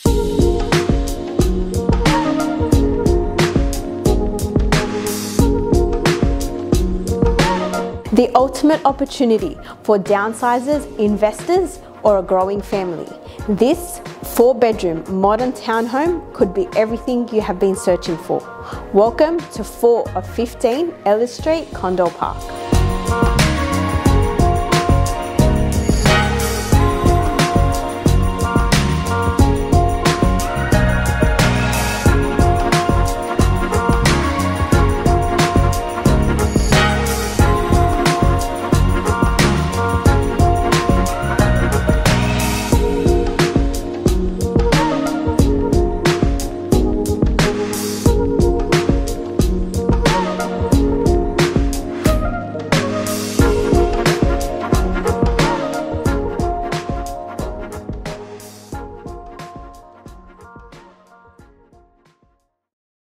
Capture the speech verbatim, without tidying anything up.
The ultimate opportunity for downsizers, investors, or a growing family. This four-bedroom modern townhome could be everything you have been searching for. Welcome to four of fifteen Ellis Street, Condell Park.